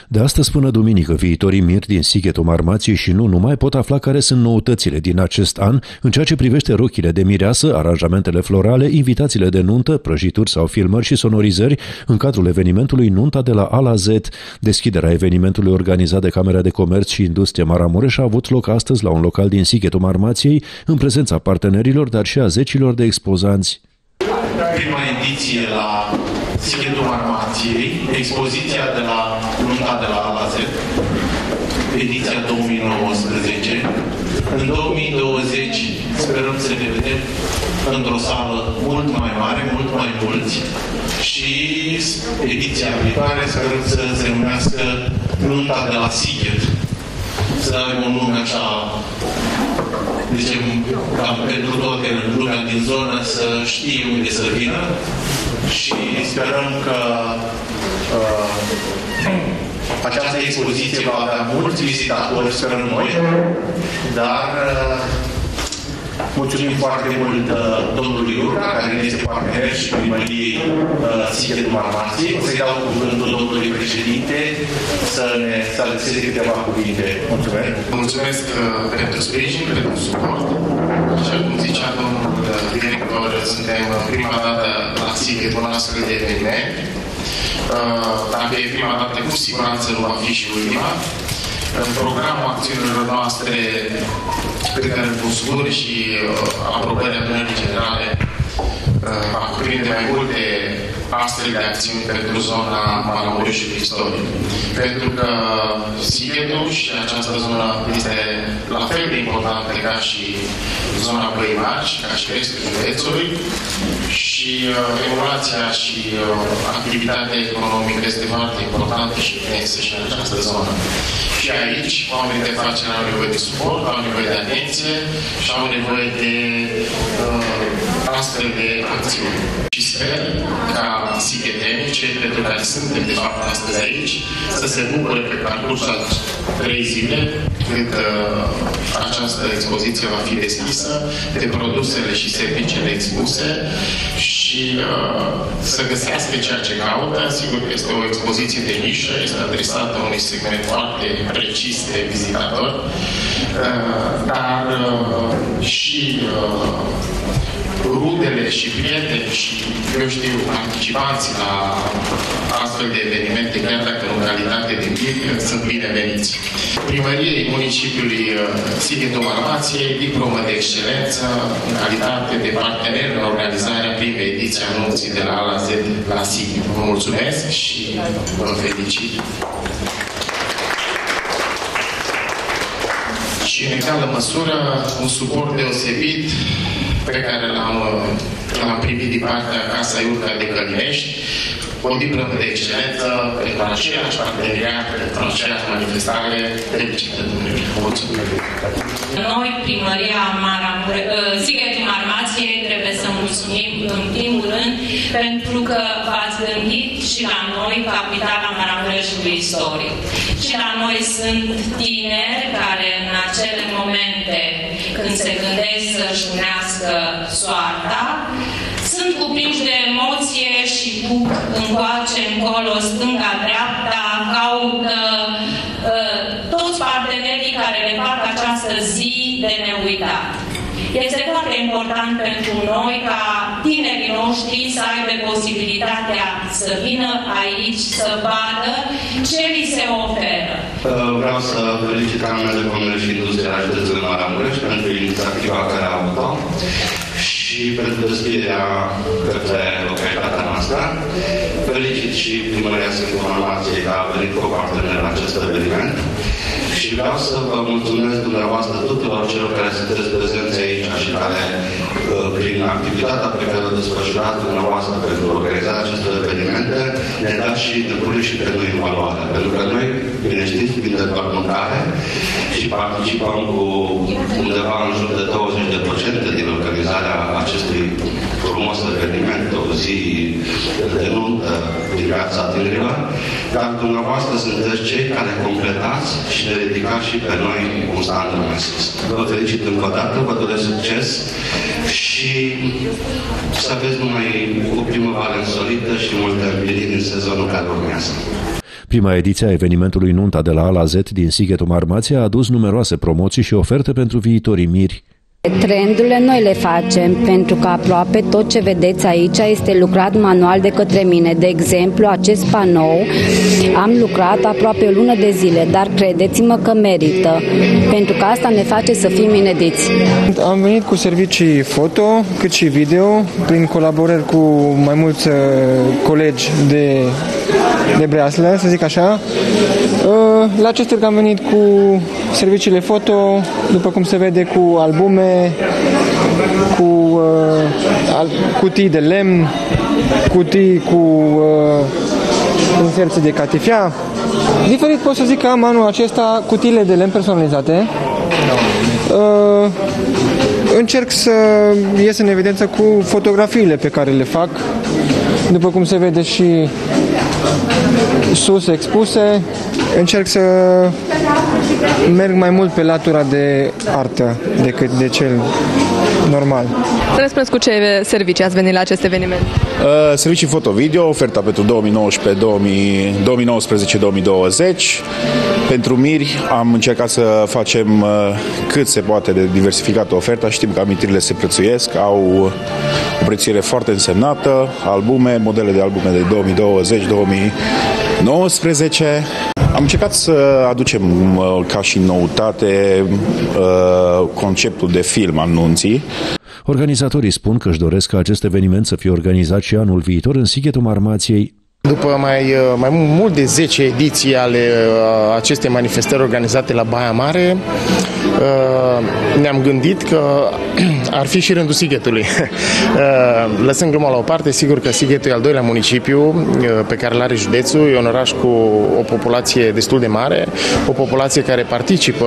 De astăzi până duminică, viitorii miri din Sighetul Marmației și nu numai pot afla care sunt noutățile din acest an în ceea ce privește rochile de mireasă, aranjamentele florale, invitațiile de nuntă, prăjituri sau filmări și sonorizări în cadrul evenimentului Nunta de la A la Z. Deschiderea evenimentului organizat de Camera de Comerț și Industrie Maramureș a avut loc astăzi la un local din Sighetul Marmației, în prezența partenerilor, dar și a zecilor de expozanți. Prima ediție la Sighetul Marmației, expoziția de la Nunta de la A la Z, ediția 2019. În 2020 sperăm să ne vedem într-o sală mult mai mare, mult mai mulți și ediția viitoare sperăm să se numească Nunta de la Sighet. Să avem un nume așa, zicem, cam pentru toată lumea din zonă să știe unde să vină și sperăm că această expoziție va avea mulți vizitatori, sperăm noi, dar mulțumim foarte mult domnului Iurca, care este partener și primăriei Sighetul Marmației. O să-i dau cuvântul domnului președinte să ne adreseze câteva cuvinte. Mulțumesc! Mulțumesc pentru sprijin, pentru suport. Așa cum zicea domnul director, suntem prima dată la Sighet un astfel de eveniment. Dacă e prima dată, cu siguranță nu va fi și ultima. În programul acțiunilor noastre pe care îl spun și aprobării adunării generale va cuprinde mai multe astfel de acțiuni pentru zona Maramureșului istoric. Pentru că Sighetul și această zonă este la fel de importantă ca și zona Băii Mari, ca și restul județului și regulația și activitatea economică este foarte importantă și intensă și în această zonă. Și aici oamenii de afaceri au nevoie de suport, au nevoie de atenție și au nevoie de astfel de acțiuni. Și sper ca sighetenii, cei pentru care suntem de fapt astăzi aici, să se bucure pe parcursul 3 zile, când această expoziție va fi deschisă, de produsele și serviciile expuse și să găsească ceea ce caută. Sigur că este o expoziție de nișă, este adresată unui segment foarte precis de vizitatori, dar și rudele și prieteni și, eu știu, participanții la astfel de evenimente, chiar dacă în calitate de miri, sunt bineveniți. Primăriei municipiului Sighetul Marmației, diplomă de excelență în calitate de partener în organizarea primei ediții a nunții de la A la Z la Sighet. Vă mulțumesc și vă felicit. Și în egală măsură, un suport deosebit pe care l-am primit din partea Casa Iurca de Călinești, o diplomă de excelență pentru aceeași parteneriat, pentru aceeași manifestare. Felicitări, domnule! Mulțumesc! Noi, primăria Sighetul Marmației, trebuie să mulțumim în primul rând pentru că v-ați gândit și la noi, capitala Maramureșului istoric. Și la noi sunt tineri care în acele momente când se gândesc să-și unească soarta, sunt cuprinși de emoție și duc încoace, încolo, stânga-dreapta, caută toți partenerii care le fac această zi de neuitat. Este foarte important pentru noi ca tinerii noștri să aibă posibilitatea să vină aici, să vadă ce li se oferă. Vreau să felicit Camera de Comerț și Industrie a județului Maramureș pentru inițiativa care a avut-o și pentru deschiderea către localitatea noastră. Felicit și Primăria Sighetul Marmației că a venit cu o partener la acest eveniment. Și vreau să vă mulțumesc dumneavoastră tuturor celor care sunteți prezenți aici și care, prin activitatea pe care o desfășurați dumneavoastră pentru organizarea acestor evenimente, ne dați și ne puneți și pe noi în valoare. Pentru că noi, bine știți, vin de pământare și participăm cu undeva în jur de 20% din organizarea acestui frumos eveniment, o zi de nuntă din viața tinerilor, dar dumneavoastră sunteți cei care completați și ne ridicați și pe noi un standard mai sus. Vă felicit încă o dată, vă doresc succes și să aveți numai o primăvară însorită și multe împliniri în sezonul care urmează. Prima ediție a evenimentului Nunta de la A la Z din Sighetul Marmației a adus numeroase promoții și oferte pentru viitorii miri. Trendurile noi le facem pentru că aproape tot ce vedeți aici este lucrat manual de către mine. De exemplu, acest panou am lucrat aproape o lună de zile, dar credeți-mă că merită, pentru că asta ne face să fim inediți. Am venit cu servicii foto, cât și video, prin colaborări cu mai mulți colegi de breaslă, să zic așa. La acest târg am venit cu serviciile foto, după cum se vede, cu albume, cu cutii de lemn, cutii cu inserții de catifea. Diferit pot să zic că am anul acesta cutiile de lemn personalizate. Încerc să ies în evidență cu fotografiile pe care le fac, după cum se vede și sus expuse. Încerc să merg mai mult pe latura de artă decât de cel normal. Să ne spuneți cu ce servicii ați venit la acest eveniment? Servicii foto-video, oferta pentru 2019-2020. Pentru miri am încercat să facem cât se poate de diversificată oferta. Știm că amintirile se prețuiesc, au o prețuire foarte însemnată, albume, modele de albume de 2020-2019. Am încercat să aducem ca și noutate conceptul de film al nunții. Organizatorii spun că își doresc ca acest eveniment să fie organizat și anul viitor în Sighetul Marmației. După mai mult de 10 ediții ale acestei manifestări organizate la Baia Mare, ne-am gândit că ar fi și rândul Sighetului. Lăsând gluma la o parte, sigur că Sighetul e al doilea municipiu pe care îl are județul, e un oraș cu o populație destul de mare, o populație care participă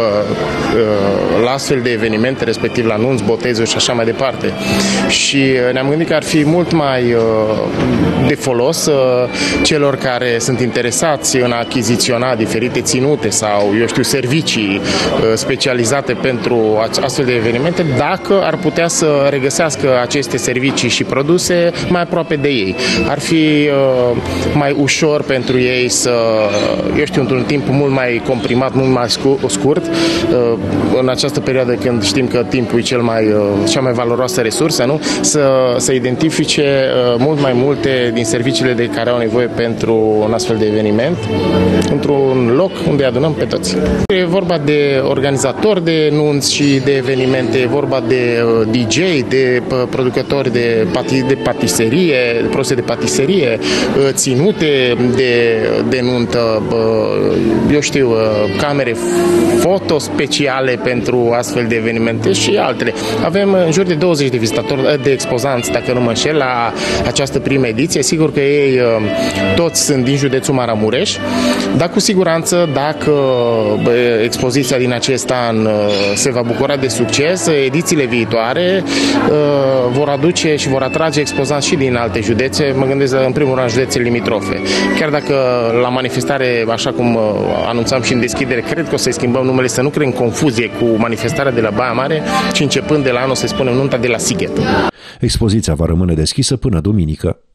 la astfel de evenimente, respectiv la nunți, botezuri și așa mai departe. Și ne-am gândit că ar fi mult mai de folos celor care sunt interesați în a achiziționa diferite ținute sau, eu știu, servicii specializate pentru astfel de evenimente, dacă ar putea să regăsească aceste servicii și produse mai aproape de ei. Ar fi mai ușor pentru ei să, eu știu, într-un timp mult mai comprimat, mult mai scurt, în această perioadă când știm că timpul e cea mai valoroasă resursă, nu? Să identifice mult mai multe din serviciile de care au nevoie pentru un astfel de eveniment, într-un loc unde adunăm pe toți. E vorba de organizatori de nunți și de evenimente, e vorba de DJ, de producători de patiserie, de produse de patiserie, ținute de nuntă, eu știu, camere foto speciale pentru astfel de evenimente și altele. Avem în jur de 20 de vizitatori, de expozanți, dacă nu mă înșel, la această primă ediție. Sigur că ei toți sunt din județul Maramureș, dar cu siguranță dacă expoziția din acest an se va bucura de succes, edițiile viitoare vor aduce și vor atrage expozanți și din alte județe, mă gândesc în primul rând județele limitrofe. Chiar dacă la manifestare, așa cum anunțam și în deschidere, cred că o să-i schimbăm numele, să nu creăm confuzie cu manifestarea de la Baia Mare, ci începând de la anul să spunem nunta de la Sighet. Expoziția va rămâne deschisă până duminică.